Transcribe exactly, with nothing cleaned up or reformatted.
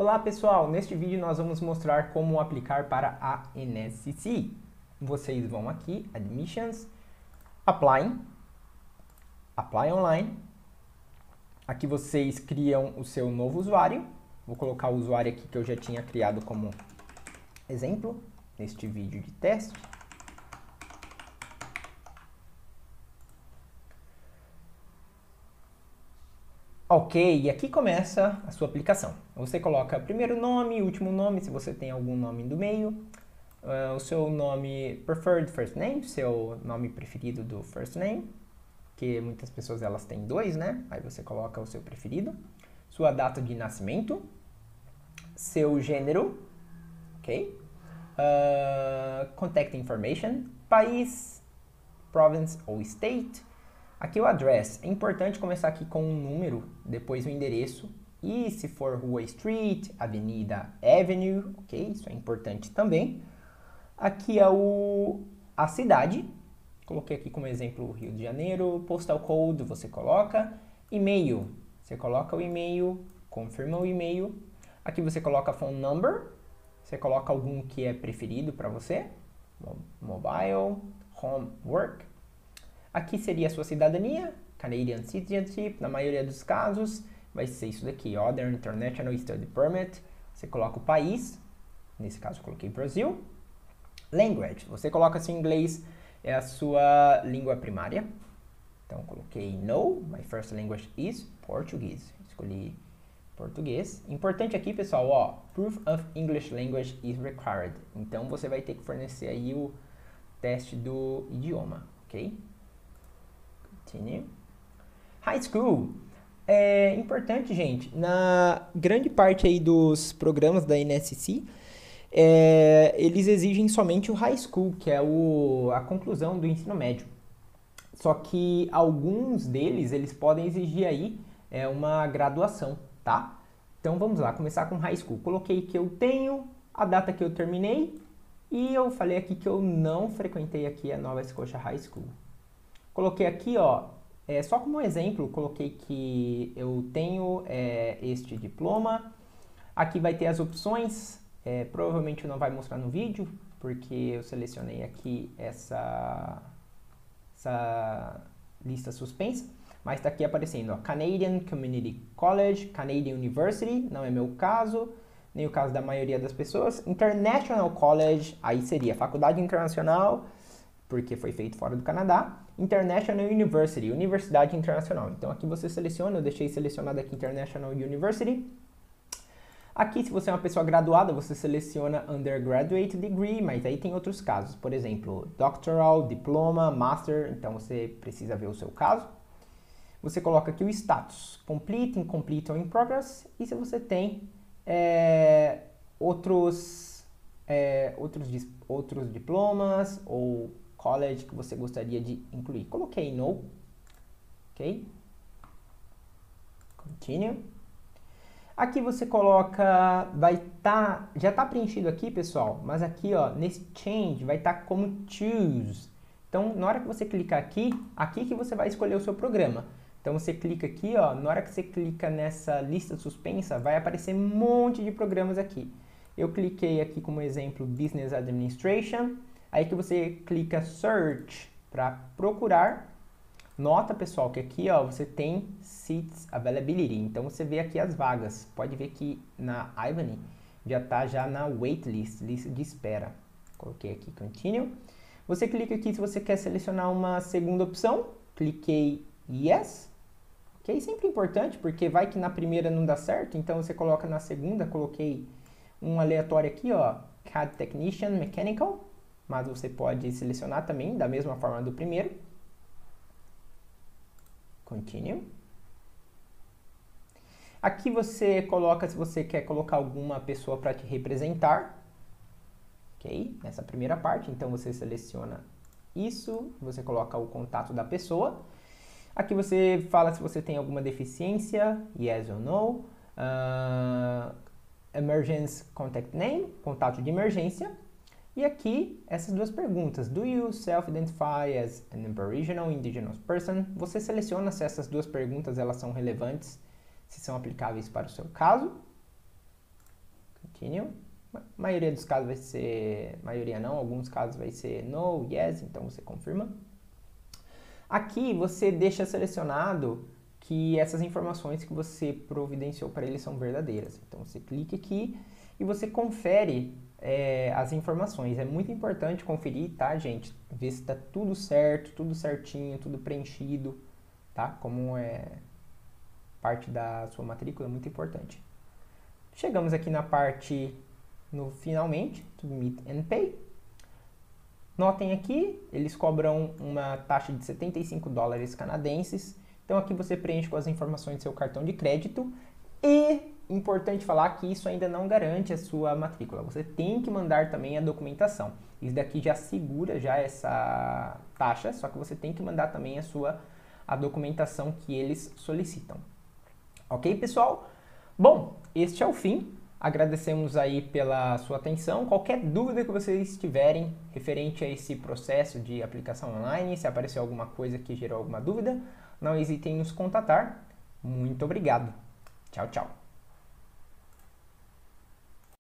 Olá pessoal, neste vídeo nós vamos mostrar como aplicar para a N S C. Vocês vão aqui, Admissions, Apply, Apply Online. Aqui vocês criam o seu novo usuário. Vou colocar o usuário aqui que eu já tinha criado como exemplo neste vídeo de teste. Ok, e aqui começa a sua aplicação. Você coloca primeiro nome, último nome, se você tem algum nome do meio, uh, o seu nome preferred first name, seu nome preferido do first name, que muitas pessoas elas têm dois, né? Aí você coloca o seu preferido, sua data de nascimento, seu gênero, ok? Uh, contact information, país, province ou state. Aqui o address, é importante começar aqui com um número, depois o endereço, e se for rua, street, avenida, avenue, ok? Isso é importante também. Aqui é o, a cidade, coloquei aqui como exemplo Rio de Janeiro, postal code você coloca, e-mail, você coloca o e-mail, confirma o e-mail. Aqui você coloca phone number, você coloca algum que é preferido para você, mobile, home, work. Aqui seria a sua cidadania, Canadian Citizenship, na maioria dos casos, vai ser isso daqui, Other International Study Permit. Você coloca o país, nesse caso eu coloquei Brasil. Language, você coloca se o inglês é a sua língua primária. Então coloquei No, my first language is Portuguese. Escolhi português. Importante aqui, pessoal, ó, Proof of English Language is required. Então você vai ter que fornecer aí o teste do idioma, ok? Continue. High School. É importante, gente, na grande parte aí dos programas da N S C, é, eles exigem somente o High School, que é o, a conclusão do ensino médio. Só que alguns deles, eles podem exigir aí é, uma graduação, tá? Então vamos lá, começar com High School. Coloquei que eu tenho, a data que eu terminei, e eu falei aqui que eu não frequentei aqui a Nova Scotia High School. Coloquei aqui, ó, é, só como exemplo, coloquei que eu tenho é, este diploma. Aqui vai ter as opções, é, provavelmente não vai mostrar no vídeo, porque eu selecionei aqui essa, essa lista suspensa. Mas está aqui aparecendo, ó, Canadian Community College, Canadian University, não é meu caso, nem o caso da maioria das pessoas. International College, aí seria Faculdade Internacional, porque foi feito fora do Canadá. International University, Universidade Internacional. Então aqui você seleciona, eu deixei selecionado aqui International University. Aqui, se você é uma pessoa graduada, você seleciona Undergraduate Degree, mas aí tem outros casos. Por exemplo, Doctoral, Diploma, Master, então você precisa ver o seu caso. Você coloca aqui o status, Complete, Incomplete ou In Progress. E se você tem é, outros, é, outros, outros diplomas ou college que você gostaria de incluir. Coloquei No, ok? Continue. Aqui você coloca, vai estar, tá, já está preenchido aqui, pessoal, mas aqui, ó, nesse change, vai estar tá como choose. Então, na hora que você clicar aqui, aqui que você vai escolher o seu programa. Então, você clica aqui, ó, na hora que você clica nessa lista suspensa, vai aparecer um monte de programas aqui. Eu cliquei aqui como exemplo Business Administration. Aí que você clica Search para procurar. Nota, pessoal, que aqui, ó, você tem Seats Availability. Então, você vê aqui as vagas. Pode ver que na Ivany já está já na waitlist, lista de espera. Coloquei aqui Continue. Você clica aqui se você quer selecionar uma segunda opção. Cliquei Yes. Ok? Sempre importante, porque vai que na primeira não dá certo. Então, você coloca na segunda. Coloquei um aleatório aqui, ó, C A D Technician Mechanical. Mas você pode selecionar também da mesma forma do primeiro. Continue. Aqui você coloca se você quer colocar alguma pessoa para te representar. Ok? Nessa primeira parte, então você seleciona isso, você coloca o contato da pessoa. Aqui você fala se você tem alguma deficiência, yes ou no. Uh, emergency Contact Name, contato de emergência. E aqui, essas duas perguntas. Do you self-identify as an Aboriginal Indigenous person? Você seleciona se essas duas perguntas elas são relevantes, se são aplicáveis para o seu caso. continue. A maioria dos casos vai ser, maioria não, alguns casos vai ser no, yes, então você confirma. Aqui você deixa selecionado que essas informações que você providenciou para ele são verdadeiras. Então você clica aqui e você confere é, as informações. É muito importante conferir, tá, gente? Ver se está tudo certo, tudo certinho, tudo preenchido, tá? Como é parte da sua matrícula, é muito importante. Chegamos aqui na parte, no finalmente, Submit and Pay. Notem aqui, eles cobram uma taxa de setenta e cinco dólares canadenses. Então aqui você preenche com as informações do seu cartão de crédito. E, importante falar que isso ainda não garante a sua matrícula. Você tem que mandar também a documentação. Isso daqui já segura já essa taxa, só que você tem que mandar também a sua a documentação que eles solicitam. Ok, pessoal? Bom, este é o fim. Agradecemos aí pela sua atenção. Qualquer dúvida que vocês tiverem referente a esse processo de aplicação online, se apareceu alguma coisa que gerou alguma dúvida, não hesitem em nos contatar. Muito obrigado. Tchau, tchau.